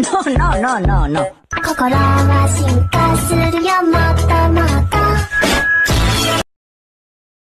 No, no, no, no, no. 心は進化するよも